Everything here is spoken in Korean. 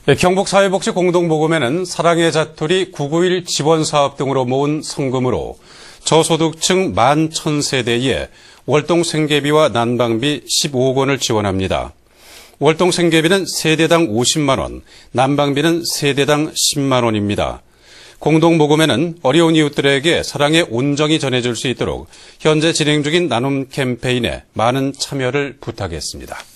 경북사회복지공동모금회는 사랑의 자투리 991 지원사업 등으로 모은 성금으로 저소득층 11,000세대에 월동생계비와 난방비 15억 원을 지원합니다. 월동생계비는 세대당 50만 원, 난방비는 세대당 10만 원입니다. 공동모금회는 어려운 이웃들에게 사랑의 온정이 전해질 수 있도록 현재 진행 중인 나눔 캠페인에 많은 참여를 부탁했습니다.